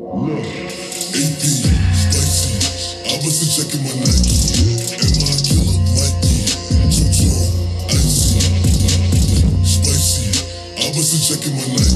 Look, AP, spicy. I wasn't checking my Nike. Am I a killer? Might be. Too tall, icy. Spicy. I wasn't checking my Nike.